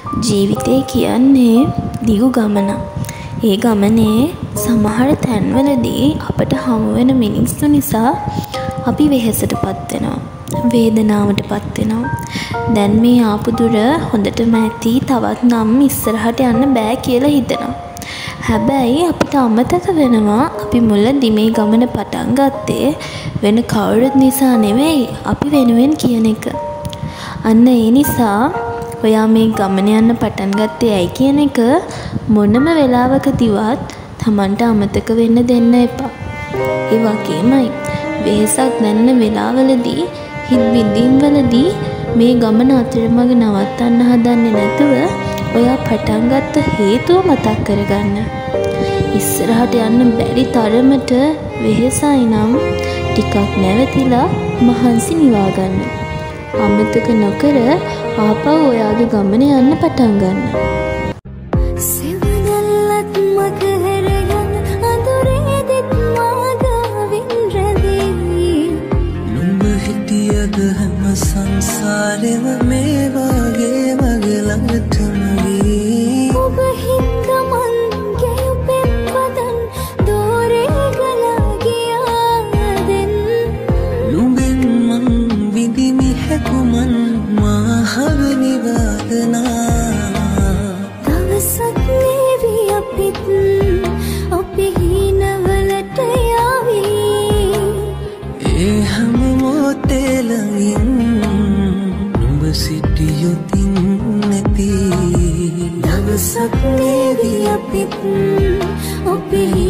ජීවිතය කියන්නේ දිගු ගමනක්. ඒ ගමනේ සමහර තැන්වලදී අපට හමුවෙන මිනිස්සු නිසා අපි වෙහෙසටපත් වෙනවා. වේදනාවටපත් වෙනවා. දැන් මේ ආපු දුර හොඳටම ඇති, තවත් නම් ඉස්සරහට යන්න බෑ කියලා හිතෙනවා. හැබැයි අපිට අමතක වෙනවා අපි මුලදී මේ ගමන පටන් ගත්තේ වෙන කවුරුත් නිසා නෙවෙයි, අපි වෙනුවෙන් කියන එක. අන්න ඒ නිසා ඔයා මේ ගමන යන්න පටන් ගත්තේ ඇයි කියන එක මොනම වෙලාවකදීවත් Tamanට අමතක වෙන්න දෙන්න එපා. ඒ වගේමයි වෙහසක් දැනෙන වෙලාවලදී, හිත් විඳින්වලදී මේ ගමන අතරමඟ නවත්තන්න හදන්නේ නැතුව ඔයා පටන් ගත්ත හේතුව මතක් කරගන්න. ඉස්සරහට යන්න බැරි තරමට වෙහෙසයි නම් ටිකක් නැවතිලා මහන්සි නිවා ගන්න. අමතක නොකර ආපහු ඔයාගේ ගමන යන්න පටන් ගන්න. සංසාරෙම මේ වගේ මගේ ළඟටම වී ඔබ හින්දා මන් ගැයුපෙන් වදන් දෝරේ ගලා ගියා දැන් නුඹෙන් මං විඳිමි හැකුමන් මාහවනි වාදනා දවසක් නේවි අපිත් අපි හිනවලට යාවී ඒ හැම මොහොතේ ළඟින් සිටියොතින් නැති දවසක් නේවි අපිත් අපි